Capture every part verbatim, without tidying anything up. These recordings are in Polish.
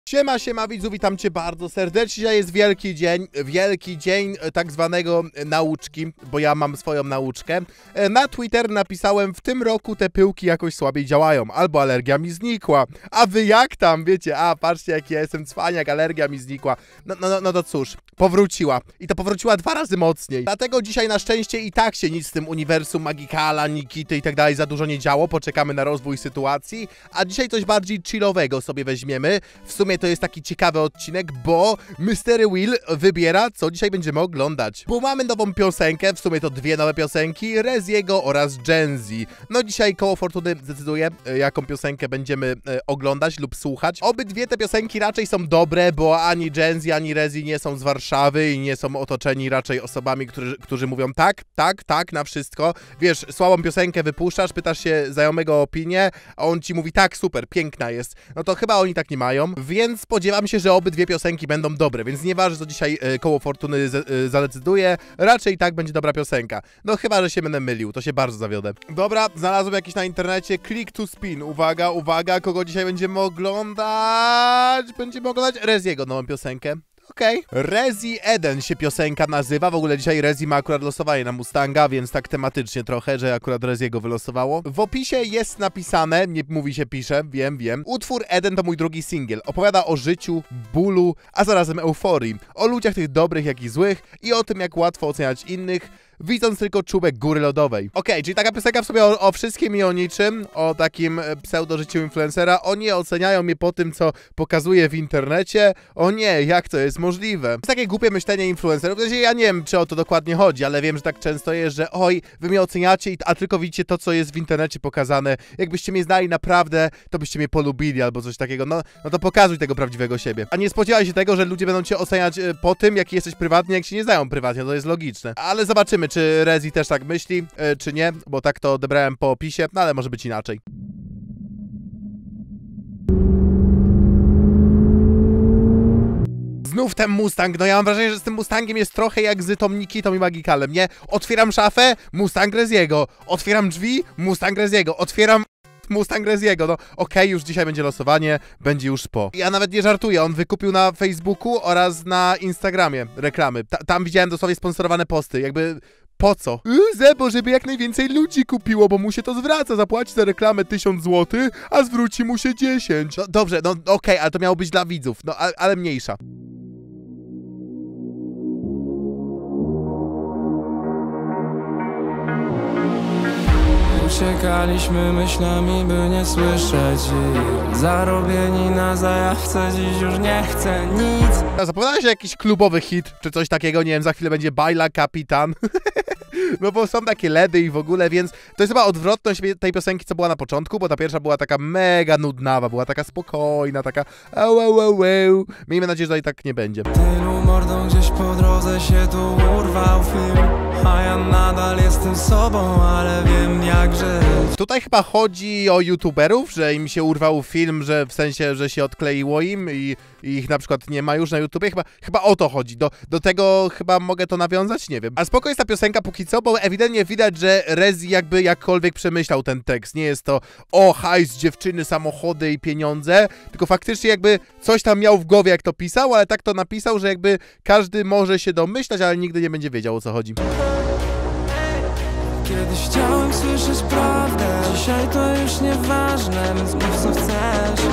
Siema, siema widzu, witam cię bardzo serdecznie. Dzisiaj jest wielki dzień, wielki dzień tak zwanego nauczki, bo ja mam swoją nauczkę. Na Twitter napisałem: w tym roku te pyłki jakoś słabiej działają, albo alergia mi znikła. A wy jak tam, wiecie, a patrzcie jaki ja jestem cwaniak, alergia mi znikła. No, no, no, no to cóż, powróciła. I to powróciła dwa razy mocniej. Dlatego dzisiaj na szczęście i tak się nic z tym uniwersum Magikala, Nikity i tak dalej za dużo nie działo. Poczekamy na rozwój sytuacji. A dzisiaj coś bardziej chillowego sobie weźmiemy. W sumie to jest taki ciekawy odcinek, bo Mystery Wheel wybiera, co dzisiaj będziemy oglądać. Bo mamy nową piosenkę, w sumie to dwie nowe piosenki, Reziego oraz Gen Z. No dzisiaj koło fortuny zdecyduje, jaką piosenkę będziemy e, oglądać lub słuchać. Obydwie te piosenki raczej są dobre, bo ani Gen Z, ani Rezi nie są z Warszawy i nie są otoczeni raczej osobami, którzy, którzy mówią tak, tak, tak na wszystko. Wiesz, słabą piosenkę wypuszczasz, pytasz się znajomego o opinię, a on ci mówi tak, super, piękna jest. No to chyba oni tak nie mają, więc spodziewam się, że obydwie piosenki będą dobre, więc nieważne, co dzisiaj e, koło fortuny z, e, zadecyduje, raczej tak będzie dobra piosenka. No chyba, że się będę mylił, to się bardzo zawiodę. Dobra, znalazłem jakiś na internecie, click to spin. Uwaga, uwaga, kogo dzisiaj będziemy oglądać? Będziemy oglądać Reziego nową piosenkę. Okej. Okay. Rezi Eden się piosenka nazywa. W ogóle dzisiaj Rezi ma akurat losowanie na Mustanga, więc tak tematycznie trochę, że akurat Reziego wylosowało. W opisie jest napisane, nie mówi się pisze, wiem, wiem. Utwór Eden to mój drugi singiel. Opowiada o życiu, bólu, a zarazem euforii. O ludziach tych dobrych, jak i złych i o tym, jak łatwo oceniać innych, widząc tylko czubek góry lodowej. Okej, okay, czyli taka piosenka w sobie o, o wszystkim i o niczym, o takim pseudo-życiu influencera. O nie, oceniają mnie po tym, co pokazuje w internecie. O nie, jak to jest możliwe? To jest takie głupie myślenie influencerów. W sensie ja nie wiem, czy o to dokładnie chodzi, ale wiem, że tak często jest, że oj, wy mnie oceniacie, a tylko widzicie to, co jest w internecie pokazane. Jakbyście mnie znali naprawdę, to byście mnie polubili albo coś takiego. No, no to pokazuj tego prawdziwego siebie. A nie spodziewaj się tego, że ludzie będą cię oceniać po tym, jaki jesteś prywatnie, jak się nie znają prywatnie. To jest logiczne. Ale zobaczymy, czy Rezi też tak myśli, czy nie, bo tak to odebrałem po opisie, no ale może być inaczej. Znów ten Mustang, no ja mam wrażenie, że z tym Mustangiem jest trochę jak z tą Nikitą i Magikalem, nie? Otwieram szafę, Mustang Reziego, otwieram drzwi, Mustang Reziego, otwieram... Mustang Reziego, no okej, okay, już dzisiaj będzie losowanie, będzie już po. Ja nawet nie żartuję, on wykupił na Facebooku oraz na Instagramie reklamy. Ta tam widziałem dosłownie sponsorowane posty, jakby... Po co? Yy, Zebo, żeby jak najwięcej ludzi kupiło, bo mu się to zwraca. Zapłaci za reklamę tysiąc złotych, a zwróci mu się dziesięć. No dobrze, no okej, okay, ale to miało być dla widzów, no ale, ale mniejsza. Uciekaliśmy myślami, by nie słyszeć ich. Zarobieni na zajawce, dziś już nie chcę nic. Zapowiada się jakiś klubowy hit, czy coś takiego, nie wiem, za chwilę będzie Baila Kapitan. No bo są takie ledy i w ogóle, więc to jest chyba odwrotność tej piosenki, co była na początku, bo ta pierwsza była taka mega nudnawa, była taka spokojna, taka au, au, au, au. Miejmy nadzieję, że tutaj tak nie będzie. Tylu mordą gdzieś po drodze się tu urwał film, a ja nadal jestem sobą, ale wiem jak żyć. Tutaj chyba chodzi o youtuberów, że im się urwał film, że w sensie, że się odkleiło im i, i ich na przykład nie ma już na YouTubie. Chyba, chyba o to chodzi. Do, do tego chyba mogę to nawiązać, nie wiem. A spoko jest ta piosenka póki co, bo ewidentnie widać, że Rezi jakby jakkolwiek przemyślał ten tekst. Nie jest to o hajs, dziewczyny, samochody i pieniądze, tylko faktycznie jakby coś tam miał w głowie, jak to pisał, ale tak to napisał, że jakby każdy może się domyślać, ale nigdy nie będzie wiedział, o co chodzi. Kiedyś chciałem słyszeć prawdę, dzisiaj to już nieważne, więc mów co chcesz.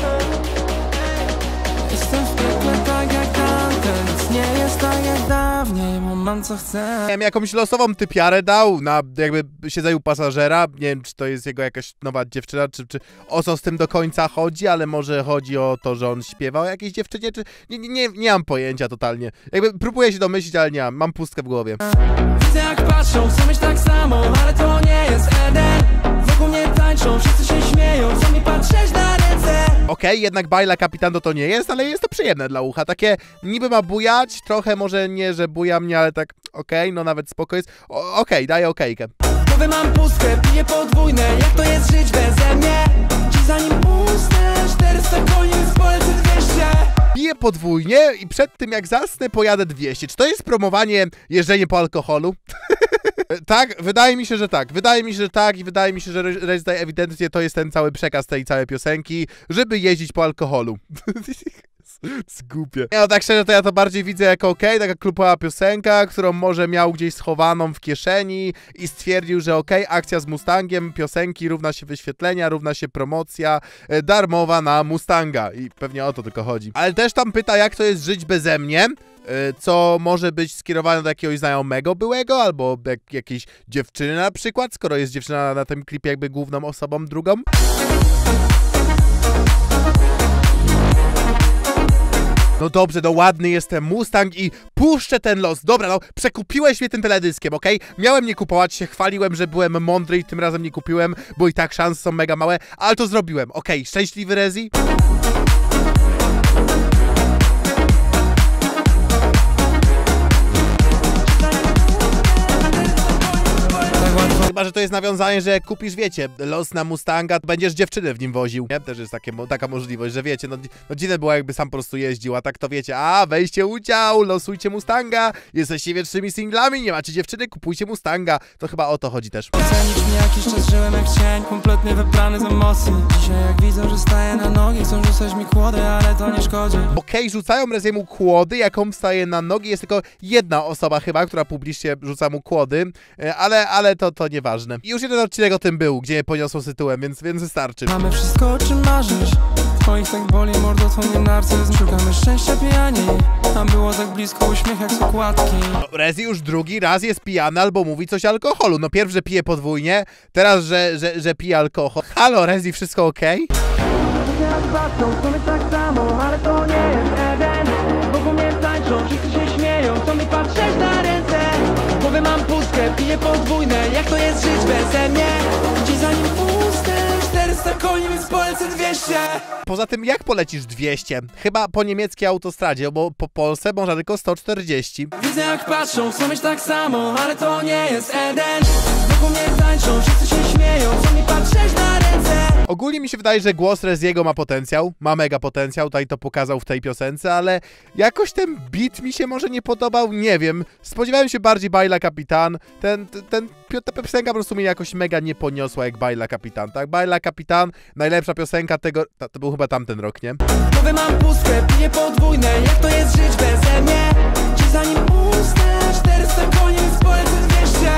Jestem w piekle tak jak tamten, nic nie jest tak jak dawniej, bo mam co chcę. Miałem jakąś losową typiarę dał na jakby siedzeniu pasażera, nie wiem czy to jest jego jakaś nowa dziewczyna, czy, czy o co z tym do końca chodzi, ale może chodzi o to, że on śpiewał o jakiejś dziewczynie, czy nie, nie, nie, nie mam pojęcia totalnie. Jakby próbuję się domyślić, ale nie mam, mam pustkę w głowie. Widzę jak patrzą, chcą mieć tak samo, ale to nie jest Eden. Wokół mnie tańczą, wszyscy się śmieją, chcą mi patrzeć na ręce. Okej, okay, jednak Baila Kapitan to nie jest, ale jest to przyjemne dla ucha. Takie niby ma bujać, trochę może nie, że buja mnie, ale tak okej, okay, no nawet spoko jest. Okej, okay, daję okejkę. Głowy mam pustkę, piję podwójne, jak to jest żyć beze mnie? Dziś zanim usnę, czterysta koni w polecę dwieście. Piję podwójnie i przed tym jak zasnę pojadę dwieście. Czy to jest promowanie jeżdżenie po alkoholu? Tak, wydaje mi się, że tak. Wydaje mi się, że tak i wydaje mi się, że Rezi daje ewidentnie to jest ten cały przekaz tej całej piosenki, żeby jeździć po alkoholu. Zgupie. Nie, no tak szczerze to ja to bardziej widzę jako okej, okay, taka klubowa piosenka, którą może miał gdzieś schowaną w kieszeni i stwierdził, że okej, okay, akcja z Mustangiem, piosenki równa się wyświetlenia, równa się promocja e, darmowa na Mustanga i pewnie o to tylko chodzi. Ale też tam pyta, jak to jest żyć beze mnie, e, co może być skierowane do jakiegoś znajomego byłego, albo jak, jakiejś dziewczyny na przykład, skoro jest dziewczyna na tym klipie jakby główną osobą drugą. No dobrze, no ładny jest ten Mustang i puszczę ten los. Dobra, no przekupiłeś mnie tym teledyskiem, okej? Okay? Miałem nie kupować, się chwaliłem, że byłem mądry i tym razem nie kupiłem, bo i tak szanse są mega małe, ale to zrobiłem, okej? Okay, szczęśliwy Rezi? Chyba, że to jest nawiązanie, że jak kupisz, wiecie, los na Mustanga, to będziesz dziewczynę w nim woził, nie? Też jest takie, taka możliwość, że wiecie, no, no dziwne było jakby sam po prostu jeździł, a tak to wiecie, a weźcie udział, losujcie Mustanga, jesteście wiecznymi singlami, nie macie dziewczyny, kupujcie Mustanga. To chyba o to chodzi też. Ocenić mnie jakiś czas, żyłem jak cień, kompletnie wybrany z emocji. Dzisiaj jak widzę, że staję na nogi, chcą rzucać mi kłody, ale to nie szkodzi. Okej, okay, rzucają Reziemu kłody, jak on wstaje na nogi, jest tylko jedna osoba chyba, która publicznie rzuca mu kłody, ale, ale to, to nieważne. I już jeden odcinek o tym był, gdzie je poniosło tytułem, więc, więc wystarczy. Mamy wszystko, o czym marzysz. Twoich tak boli mordo, to nie narcyzm. Szukamy szczęścia pijani, a było tak blisko, uśmiech jak z okładki. No, Rezi już drugi raz jest pijany albo mówi coś o alkoholu. No pierw, że pije podwójnie, teraz, że, że, że pije alkohol. Halo, Rezi, wszystko okej? Okay? tak samo, ale to nie jest Eden. Wokół mnie tańczą, wszyscy się śmieją, co mi patrzeć na ręce. W głowie mam pustkę, piję podwójne, jak to jest żyć beze mnie. Dziś zanim puste, czterysta koni, więc polecę dwieście. Poza tym, jak polecisz dwieście? Chyba po niemieckiej autostradzie, bo po Polsce można tylko sto czterdzieści. Widzę jak patrzą, chcą mieć tak samo, ale to nie jest Eden. Wokół mnie tańczą, wszyscy się śmieją, co mi patrzeć na ręce. Ogólnie mi się wydaje, że głos Reziego ma potencjał, ma mega potencjał, tutaj to pokazał w tej piosence, ale jakoś ten beat mi się może nie podobał, nie wiem. Spodziewałem się bardziej Baila Kapitan, ten, ten, ten ta piosenka po prostu mnie jakoś mega nie poniosła jak Baila Kapitan, tak? Baila Kapitan, najlepsza piosenka tego, to, to był chyba tamten rok, nie? Nowy mam pustkę, piję podwójne, jak to jest żyć beze mnie. Dziś zanim puste, czterysta koni, więc polecę dwieście.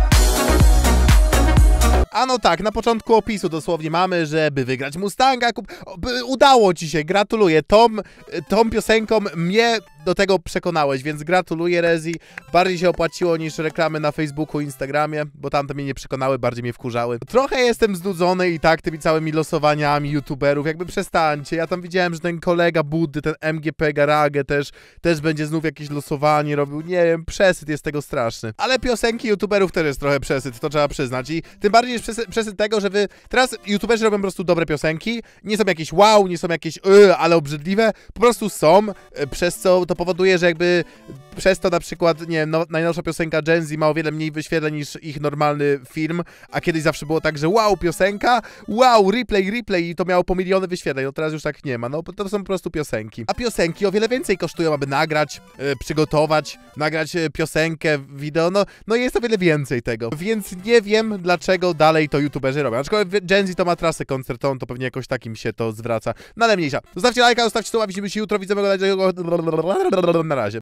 A no tak, na początku opisu dosłownie mamy, żeby wygrać Mustanga, kup... udało ci się, gratuluję. Tą, tą piosenką mnie do tego przekonałeś, więc gratuluję, Rezi. Bardziej się opłaciło niż reklamy na Facebooku, Instagramie, bo tamte mnie nie przekonały, bardziej mnie wkurzały. Trochę jestem znudzony i tak tymi całymi losowaniami youtuberów, jakby przestańcie. Ja tam widziałem, że ten kolega Buddy, ten M G P Garage też, też będzie znów jakieś losowanie robił. Nie wiem, przesyt jest tego straszny. Ale piosenki youtuberów też jest trochę przesyt, to trzeba przyznać. I tym bardziej jest przesyt, przesyt tego, że wy... Teraz youtuberzy robią po prostu dobre piosenki, nie są jakieś wow, nie są jakieś yy, ale obrzydliwe, po prostu są, przez co to powoduje, że jakby przez to na przykład, nie wiem, no, najnowsza piosenka Gen Z ma o wiele mniej wyświetleń niż ich normalny film, a kiedyś zawsze było tak, że wow, piosenka, wow, replay, replay i to miało po miliony wyświetleń, no teraz już tak nie ma, no to są po prostu piosenki. A piosenki o wiele więcej kosztują, aby nagrać, yy, przygotować, nagrać yy, piosenkę, wideo, no, no jest o wiele więcej tego, więc nie wiem, dlaczego dalej to youtuberzy robią. Aczkolwiek Gen Z to ma trasę koncertową, to pewnie jakoś takim się to zwraca, no ale mniejsza. Zostawcie lajka, zostawcie suba, widzimy się jutro, widzimy go na razie.